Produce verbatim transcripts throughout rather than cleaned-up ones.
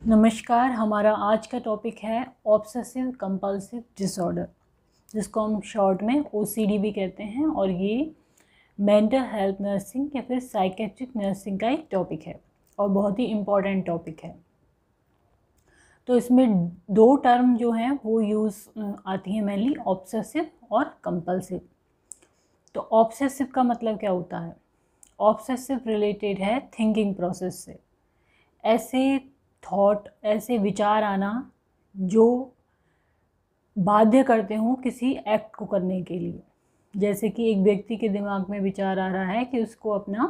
नमस्कार। हमारा आज का टॉपिक है ऑब्सेसिव कंपल्सिव डिसऑर्डर, जिसको हम शॉर्ट में ओसीडी भी कहते हैं, और ये मेंटल हेल्थ नर्सिंग या फिर साइकेट्रिक नर्सिंग का एक टॉपिक है और बहुत ही इम्पॉर्टेंट टॉपिक है। तो इसमें दो टर्म जो हैं वो यूज़ आती हैं मेनली, ऑब्सेसिव और कंपल्सिव। तो ऑब्सेसिव का मतलब क्या होता है? ऑब्सेसिव रिलेटेड है थिंकिंग प्रोसेस से। ऐसे थॉट, ऐसे विचार आना जो बाध्य करते हों किसी एक्ट को करने के लिए। जैसे कि एक व्यक्ति के दिमाग में विचार आ रहा है कि उसको अपना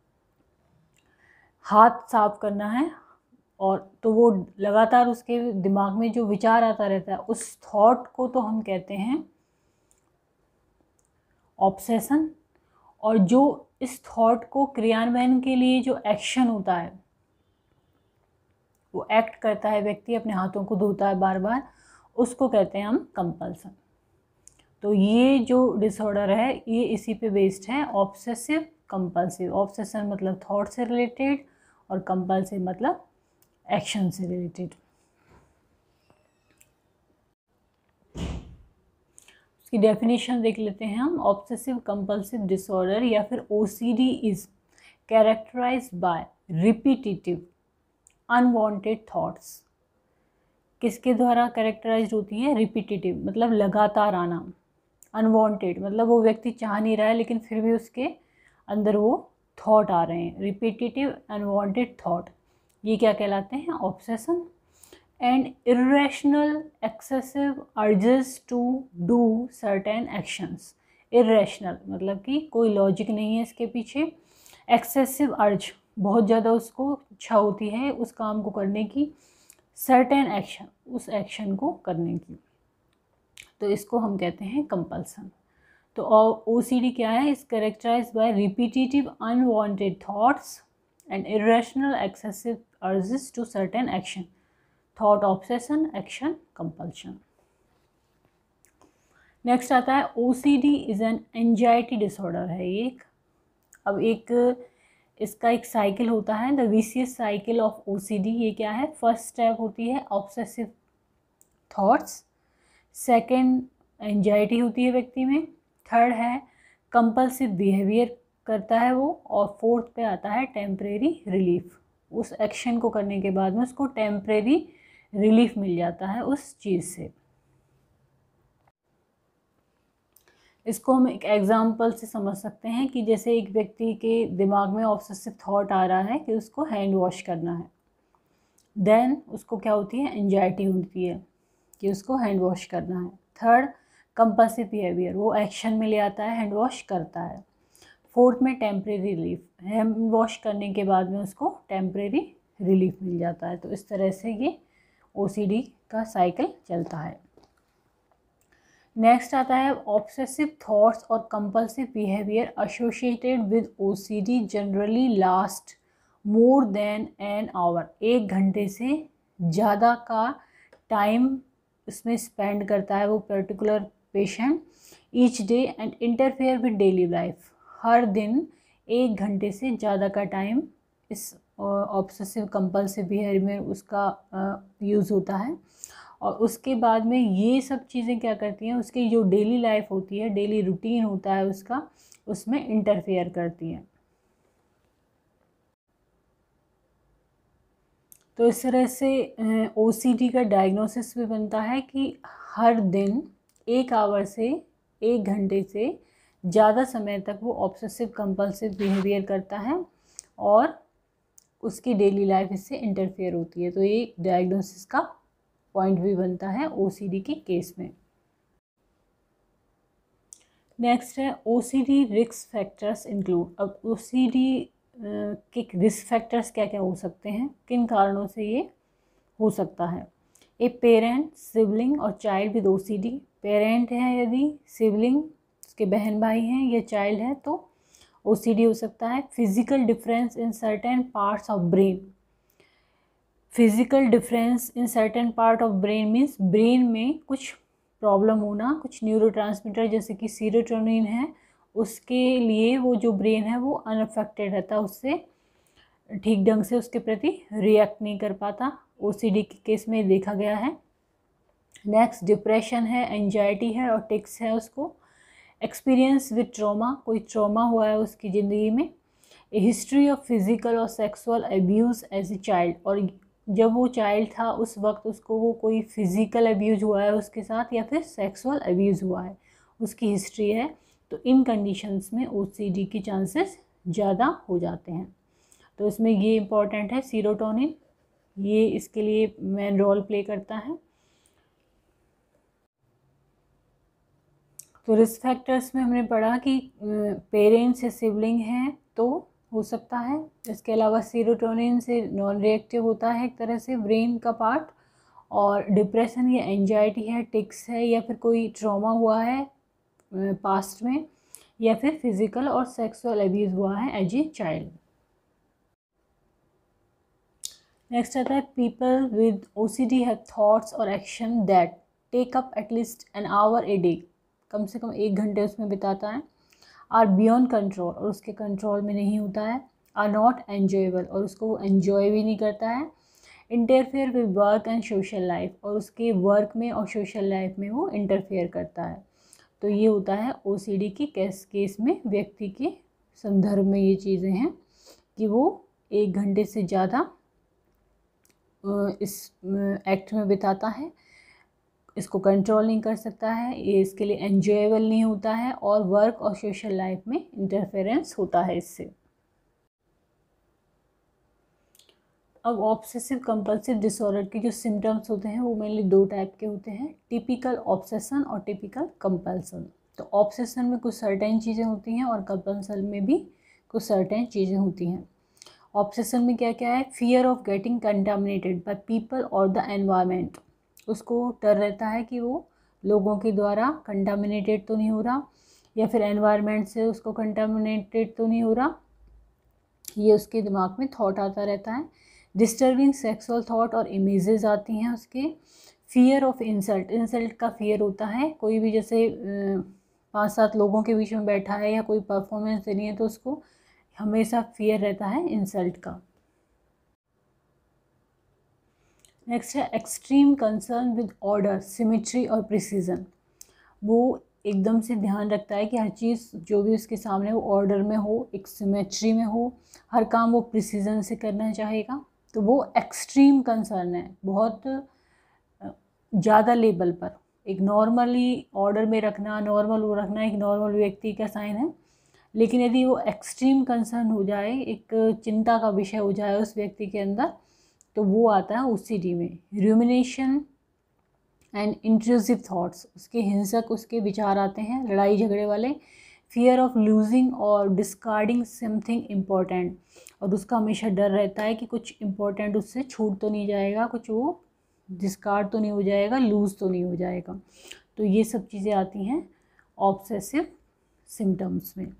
हाथ साफ करना है, और तो वो लगातार उसके दिमाग में जो विचार आता रहता है, उस थॉट को तो हम कहते हैं ऑब्सेशन। और जो इस थॉट को क्रियान्वयन के लिए जो एक्शन होता है, वो एक्ट करता है, व्यक्ति अपने हाथों को धोता है बार बार, उसको कहते हैं हम कंपल्सन। तो ये जो डिसऑर्डर है ये इसी पे बेस्ड है, ऑब्सेसिव कंपल्सिव। ऑब्सेशन मतलब थॉट से रिलेटेड और कंपल्सिव मतलब एक्शन से रिलेटेड। उसकी डेफिनेशन देख लेते हैं हम। ऑब्सेसिव कंपल्सिव डिसऑर्डर या फिर OCD is characterised by repetitive unwanted thoughts. किसके द्वारा कैरेक्टराइज्ड होती है? रिपीटेटिव मतलब लगातार आना। अनवांटेड मतलब वो व्यक्ति चाह नहीं रहा है लेकिन फिर भी उसके अंदर वो थॉट आ रहे हैं। रिपीटेटिव अनवांटेड थॉट, ये क्या कहलाते हैं? Obsession. And irrational excessive urges to do certain actions. Irrational मतलब कि कोई लॉजिक नहीं है इसके पीछे। एक्सेसिव अर्ज, बहुत ज़्यादा उसको इच्छा होती है उस काम को करने की। सर्टेन एक्शन, उस एक्शन को करने की, तो इसको हम कहते हैं कंपल्सन। तो ओसीडी क्या है? Is characterised by repetitive unwanted thoughts and irrational excessive urges to certain action. Thought obsession, action compulsion. Next आता है OCD is an anxiety disorder है ये एक। अब एक इसका एक साइकिल होता है, the vicious cycle of OCD. ये क्या है? फर्स्ट स्टेप होती है ऑब्सेसिव थॉट्स, सेकंड एंजाइटी होती है व्यक्ति में, थर्ड है कंपल्सिव बिहेवियर करता है वो, और फोर्थ पे आता है टेम्परेरी रिलीफ। उस एक्शन को करने के बाद में उसको टेम्परेरी रिलीफ मिल जाता है उस चीज़ से। इसको हम एक एग्जाम्पल से समझ सकते हैं कि जैसे एक व्यक्ति के दिमाग में ऑब्सेसिव थॉट आ रहा है कि उसको हैंड वॉश करना है, देन उसको क्या होती है? एंजाइटी होती है कि उसको हैंड वॉश करना है। थर्ड कंपल्सिव बिहेवियर, वो एक्शन में ले आता है, हैंड वॉश करता है। फोर्थ में टेम्परेरी रिलीफ, हैंड वॉश करने के बाद में उसको टेम्परेरी रिलीफ मिल जाता है। तो इस तरह से ये ओसीडी का साइकिल चलता है। नेक्स्ट आता है ऑब्सेसिव थॉट्स और compulsive behaviour associated with OCD generally last more than an hour. एक घंटे से ज़्यादा का टाइम इसमें स्पेंड करता है वो particular patient each day and interfere with daily life. हर दिन एक घंटे से ज़्यादा का टाइम इस ऑब्सेसिव कंपल्सिव बिहेवियर में उसका यूज़ होता है, और उसके बाद में ये सब चीज़ें क्या करती हैं? उसकी जो डेली लाइफ होती है, डेली रूटीन होता है उसका, उसमें इंटरफेयर करती हैं। तो इस तरह से ओसीडी का डायग्नोसिस भी बनता है कि हर दिन एक आवर से एक घंटे से ज़्यादा समय तक वो ऑब्सेसिव कंपल्सिव बिहेवियर करता है और उसकी डेली लाइफ इससे इंटरफेयर होती है। तो ये डायग्नोसिस का पॉइंट भी बनता है ओसीडी के केस में। नेक्स्ट है ओसीडी रिस्क फैक्टर्स इंक्लूड। अब ओसीडी के रिस्क फैक्टर्स क्या क्या हो सकते हैं, किन कारणों से ये हो सकता है? ए पेरेंट, सिबलिंग और चाइल्ड विद ओसीडी। पेरेंट है यदि, सिबलिंग उसके बहन भाई हैं, या चाइल्ड है तो ओसीडी हो सकता है। Physical difference in certain parts of brain. Physical difference in certain part of brain means brain में कुछ प्रॉब्लम होना, कुछ न्यूरोट्रांसमीटर जैसे कि सीरोटोनिन है, उसके लिए वो जो ब्रेन है वो अनअफेक्टेड रहता है, उससे ठीक ढंग से उसके प्रति रिएक्ट नहीं कर पाता। ओसीडी के केस में देखा गया है। नेक्स्ट डिप्रेशन है, एंजाइटी है और टिक्स है उसको। एक्सपीरियंस विद ट्रॉमा, कोई ट्रॉमा हुआ है उसकी ज़िंदगी में। ए हिस्ट्री ऑफ फिज़िकल और sexual abuse as a child, और जब वो चाइल्ड था उस वक्त उसको वो कोई फिज़िकल अब्यूज़ हुआ है उसके साथ या फिर सेक्सुअल अब्यूज़ हुआ है, उसकी हिस्ट्री है। तो इन कंडीशंस में ओसीडी के चांसेस ज़्यादा हो जाते हैं। तो इसमें ये इम्पॉर्टेंट है सीरोटोनिन, ये इसके लिए मेन रोल प्ले करता है। तो रिस्क फैक्टर्स में हमने पढ़ा कि पेरेंट्स या सिबलिंग हैं तो हो सकता है। इसके अलावा सीरोटोनिन से नॉन रिएक्टिव होता है एक तरह से ब्रेन का पार्ट, और डिप्रेशन या एंजाइटी है, टिक्स है, या फिर कोई ट्रॉमा हुआ है पास्ट में, या फिर फिजिकल और सेक्सुअल अब्यूज़ हुआ है एज ए चाइल्ड। नेक्स्ट आता है people with OCD have thoughts और action that take up at least an hour a day, कम से कम एक घंटे उसमें बिताता है। आर बियॉन्ड कंट्रोल, और उसके कंट्रोल में नहीं होता है। आर नॉट एन्जॉयबल, और उसको वो एन्जॉय भी नहीं करता है। Interfere with work and social life, और उसके वर्क में और सोशल लाइफ में वो इंटरफेयर करता है। तो ये होता है ओसीडी की केस केस में व्यक्ति के संदर्भ में ये चीज़ें हैं कि वो एक घंटे से ज़्यादा इस एक्ट में बिताता है, इसको कंट्रोल नहीं कर सकता है, ये इसके लिए एन्जॉयबल नहीं होता है, और वर्क और सोशल लाइफ में इंटरफेरेंस होता है इससे। अब ऑब्सेसिव कंपल्सिव डिसऑर्डर के जो सिम्टम्स होते हैं वो मेनली दो टाइप के होते हैं, टिपिकल ऑब्सेशन और टिपिकल कंपल्सन। तो ऑब्सेशन में कुछ सर्टेन चीज़ें होती हैं और कंपल्सन में भी कुछ सर्टेन चीज़ें होती हैं। ऑब्सेशन में क्या क्या है, fear of getting contaminated by people और द एनवायरनमेंट, उसको डर रहता है कि वो लोगों के द्वारा कंटामिनेटेड तो नहीं हो रहा, या फिर एनवायरनमेंट से उसको कंटामिनेटेड तो नहीं हो रहा, ये उसके दिमाग में थॉट आता रहता है। डिस्टर्बिंग सेक्सुअल थॉट और इमेजेस आती हैं उसके। फियर ऑफ इंसल्ट, इंसल्ट का फियर होता है, कोई भी जैसे पांच सात लोगों के बीच में बैठा है या कोई परफॉर्मेंस देनी है तो उसको हमेशा फियर रहता है इंसल्ट का। नेक्स्ट है extreme concern with order, symmetry और प्रिसीजन, वो एकदम से ध्यान रखता है कि हर चीज़ जो भी उसके सामने वो ऑर्डर में हो, एक सिमेट्री में हो, हर काम वो प्रिसीजन से करना चाहेगा। तो वो एक्सट्रीम कंसर्न है, बहुत ज़्यादा लेवल पर। एक नॉर्मली ऑर्डर में रखना, नॉर्मल वो रखना एक नॉर्मल व्यक्ति का साइन है, लेकिन यदि वो एक्सट्रीम कंसर्न हो जाए, एक चिंता का विषय हो जाए उस व्यक्ति के अंदर, तो वो आता है ओसीडी में। रूमिनेशन एंड इंट्रूसिव थॉट्स, उसके हिंसक उसके विचार आते हैं, लड़ाई झगड़े वाले। फियर ऑफ लूजिंग और डिस्कार्डिंग समथिंग इम्पॉर्टेंट, और उसका हमेशा डर रहता है कि कुछ इम्पोर्टेंट उससे छूट तो नहीं जाएगा, कुछ वो डिस्कार्ड तो नहीं हो जाएगा, लूज़ तो नहीं हो जाएगा। तो ये सब चीज़ें आती हैं ऑब्सेसिव सिम्टम्स में।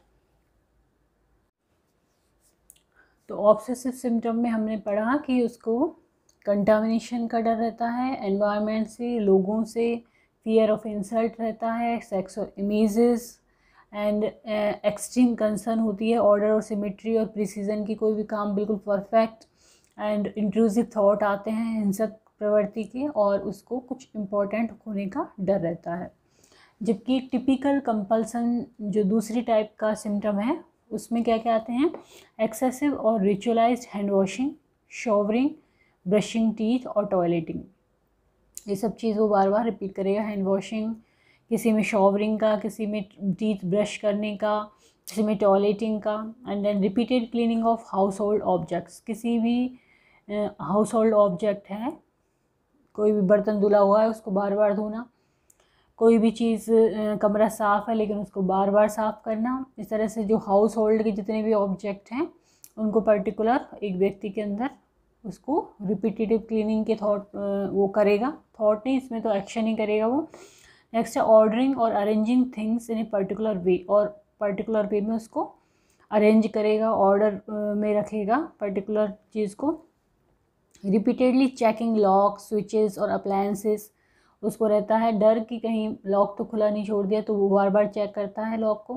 तो ऑब्सेसिव सिम्टम में हमने पढ़ा कि उसको कंटामिनेशन का डर रहता है, एनवायरनमेंट से, लोगों से, फियर ऑफ इंसल्ट रहता है, sexual images and extreme concern होती है ऑर्डर और सिमेट्री और प्रिसीजन की, कोई भी काम बिल्कुल परफेक्ट, एंड इंट्रूसिव थॉट आते हैं हिंसक प्रवृत्ति के, और उसको कुछ इम्पोर्टेंट होने का डर रहता है। जबकि टिपिकल कंपल्सन जो दूसरी टाइप का सिम्टम है उसमें क्या क्या आते हैं, एक्सेसिव और ritualised hand washing, showering, brushing teeth और टॉयलेटिंग, ये सब चीज़ वो बार बार रिपीट करेगा। हैंड वॉशिंग, किसी में शॉवरिंग का, किसी में टीथ ब्रश करने का, किसी में टॉयलेटिंग का, and then repeated cleaning of household objects, किसी भी हाउस होल्ड ऑब्जेक्ट है, कोई भी बर्तन धुला हुआ है उसको बार बार धोना, कोई भी चीज़ कमरा साफ़ है लेकिन उसको बार बार साफ़ करना। इस तरह से जो हाउस होल्ड के जितने भी ऑब्जेक्ट हैं उनको पर्टिकुलर एक व्यक्ति के अंदर उसको रिपीटेटिव क्लीनिंग के थॉट वो करेगा, थॉट नहीं, इसमें तो एक्शन ही करेगा वो। नेक्स्ट है ऑर्डरिंग और arranging things in a particular way, और पर्टिकुलर वे में उसको अरेंज करेगा, ऑर्डर में रखेगा पर्टिकुलर चीज़ को। रिपीटेडली चेकिंग लॉक, स्विचेस और अप्लायंसेस, उसको रहता है डर कि कहीं लॉक तो खुला नहीं छोड़ दिया, तो वो बार बार चेक करता है लॉक को।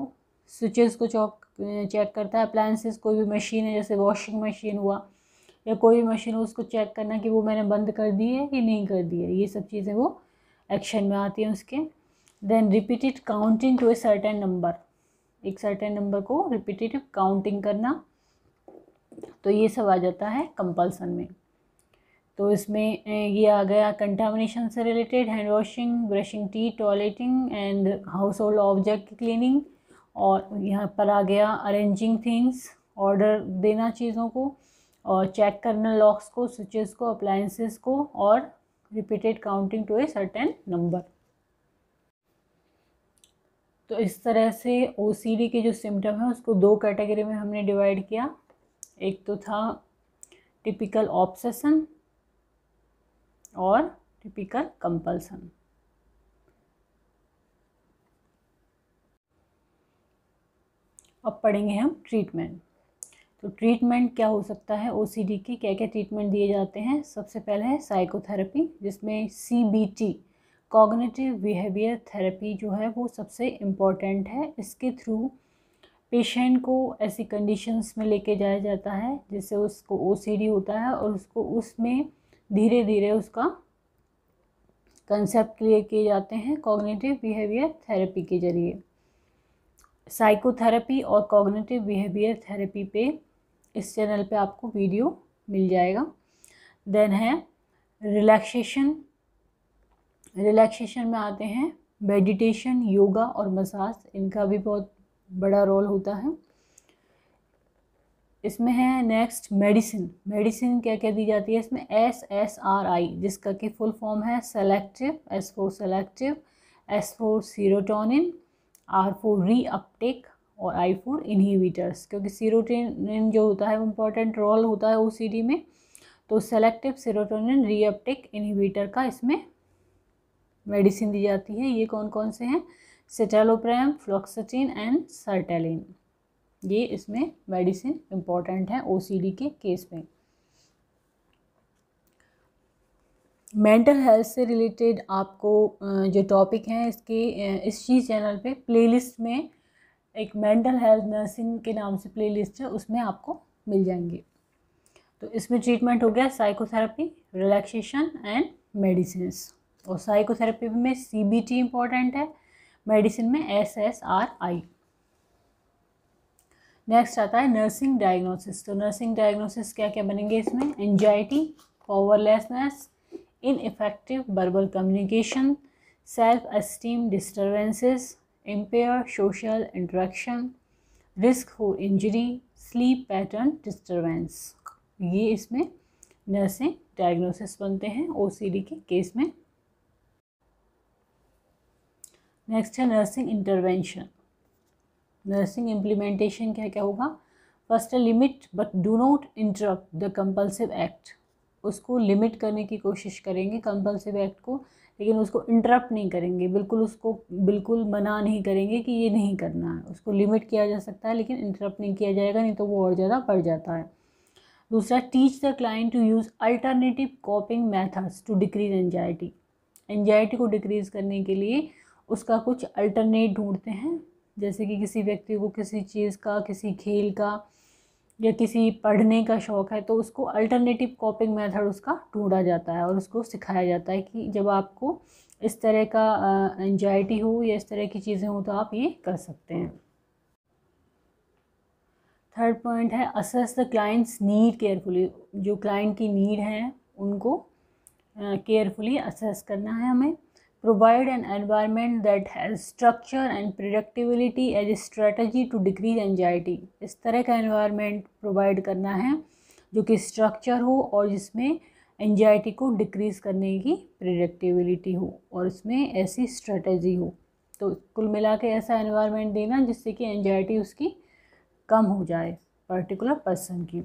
स्विचेस को चौक चेक करता है। अप्लायंसेस, कोई भी मशीन है जैसे वॉशिंग मशीन हुआ या कोई भी मशीन हो, उसको चेक करना कि वो मैंने बंद कर दी है कि नहीं कर दी है, ये सब चीज़ें वो एक्शन में आती हैं उसके। Then repeated counting to a certain number, एक सर्टेन नंबर को रिपीटेटिव काउंटिंग करना, तो ये सब आ जाता है कंपल्सन में। तो इसमें ये आ गया कंटामिनेशन से related, hand washing, brushing teeth, toileting and household object cleaning. और यहाँ पर आ गया अरेंजिंग थिंग्स, ऑर्डर देना चीज़ों को, और चेक करना लॉक्स को, स्विचेस को, अप्लायंसेस को, और repeated counting to a certain number. तो इस तरह से ओसीडी के जो सिम्टम है उसको दो कैटेगरी में हमने डिवाइड किया। एक तो था टिपिकल ऑब्सेशन और टिपिकल कंपल्सन। अब पढ़ेंगे हम ट्रीटमेंट। तो ट्रीटमेंट क्या हो सकता है, ओसीडी की क्या क्या ट्रीटमेंट दिए जाते हैं। सबसे पहले है साइकोथेरेपी, जिसमें सीबीटी, कॉग्निटिव बिहेवियर थेरेपी जो है वो सबसे इम्पॉर्टेंट है। इसके थ्रू पेशेंट को ऐसी कंडीशंस में लेके जाया जाता है जिससे उसको ओसीडी होता है, और उसको उसमें धीरे धीरे उसका कंसेप्ट क्लियर किए जाते हैं कॉग्निटिव बिहेवियर थेरेपी के जरिए। साइकोथेरेपी और कॉग्निटिव बिहेवियर थेरेपी पे इस चैनल पे आपको वीडियो मिल जाएगा। देन है रिलैक्सेशन। रिलैक्सेशन में आते हैं मेडिटेशन, योगा और मसाज, इनका भी बहुत बड़ा रोल होता है इसमें। है नेक्स्ट मेडिसिन। मेडिसिन क्या क्या दी जाती है इसमें, एस एस आर आई, जिसका कि फुल फॉर्म है selective, S for selective, S for serotonin, R for reuptake और आई फॉर इनहिबिटर्स। क्योंकि सीरोटोनिन जो होता है वो इम्पॉर्टेंट रोल होता है ओसीडी में, तो selective, serotonin, reuptake, inhibitor का इसमें मेडिसिन दी जाती है। ये कौन कौन से हैं, सिटालोप्रैम, फ्लोक्सेटिन एंड सर्टेलिन, ये इसमें मेडिसिन इम्पॉर्टेंट है ओसीडी के केस में। मेंटल हेल्थ से रिलेटेड आपको जो टॉपिक हैं इसके इस चीज़ चैनल पे प्लेलिस्ट में एक मेंटल हेल्थ नर्सिंग के नाम से प्लेलिस्ट है, उसमें आपको मिल जाएंगे। तो इसमें ट्रीटमेंट हो गया साइकोथेरेपी, रिलैक्सेशन एंड मेडिसिन। और साइकोथेरेपी में सीबीटी इम्पॉर्टेंट है, मेडिसिन में S S R I. Next आता है नर्सिंग डायग्नोसिस। तो नर्सिंग डायग्नोसिस क्या क्या बनेंगे इसमें, anxiety, powerlessness, ineffective verbal communication, self esteem disturbances, impair social interaction, risk for injury, sleep pattern disturbance, ये इसमें नर्सिंग डायग्नोसिस बनते हैं ओसीडी के केस में। नेक्स्ट है नर्सिंग इंटरवेंशन। नर्सिंग इम्प्लीमेंटेशन क्या क्या होगा, फर्स्ट है limit but do not interrupt the compulsive act. उसको लिमिट करने की कोशिश करेंगे कंपल्सिव एक्ट को, लेकिन उसको इंटरप्ट नहीं करेंगे, बिल्कुल उसको बिल्कुल मना नहीं करेंगे कि ये नहीं करना है। उसको लिमिट किया जा सकता है लेकिन इंटरप्ट नहीं किया जाएगा, नहीं तो वो और ज़्यादा बढ़ जाता है। दूसरा, teach the client to use alternative coping methods to decrease anxiety. Anxiety को डिक्रीज़ करने के लिए उसका कुछ अल्टरनेट ढूंढते हैं, जैसे कि किसी व्यक्ति को किसी चीज़ का, किसी खेल का या किसी पढ़ने का शौक़ है, तो उसको अल्टरनेटिव कॉपिंग मेथड उसका ढूंढा जाता है और उसको सिखाया जाता है कि जब आपको इस तरह का एंजाइटी हो या इस तरह की चीज़ें हो तो आप ये कर सकते हैं। थर्ड पॉइंट है assess the client's need carefully. जो क्लाइंट की नीड है उनको केयरफुली uh, असेस करना है हमें। Provide an environment that has structure and predictability as a strategy to decrease anxiety. इस तरह का एनवायरनमेंट प्रोवाइड करना है जो कि स्ट्रक्चर हो और जिसमें एंजाइटी को डिक्रीज़ करने की प्रेडिक्टेबिलिटी हो और इसमें ऐसी स्ट्रेटजी हो। तो कुल मिला के ऐसा एनवायरनमेंट देना जिससे कि एंजाइटी उसकी कम हो जाए पर्टिकुलर पर्सन की।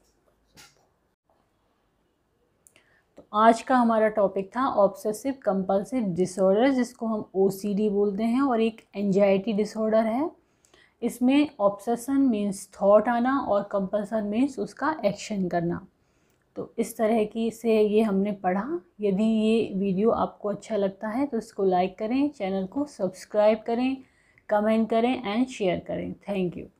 तो आज का हमारा टॉपिक था ऑब्सेसिव कंपल्सिव डिसऑर्डर, जिसको हम ओसीडी बोलते हैं, और एक एंजाइटी डिसऑर्डर है। इसमें ऑब्सेशन मीन्स थॉट आना और कंपल्सन मीन्स उसका एक्शन करना। तो इस तरह की से ये हमने पढ़ा। यदि ये वीडियो आपको अच्छा लगता है तो इसको लाइक करें, चैनल को सब्सक्राइब करें, कमेंट करें एंड शेयर करें। Thank you.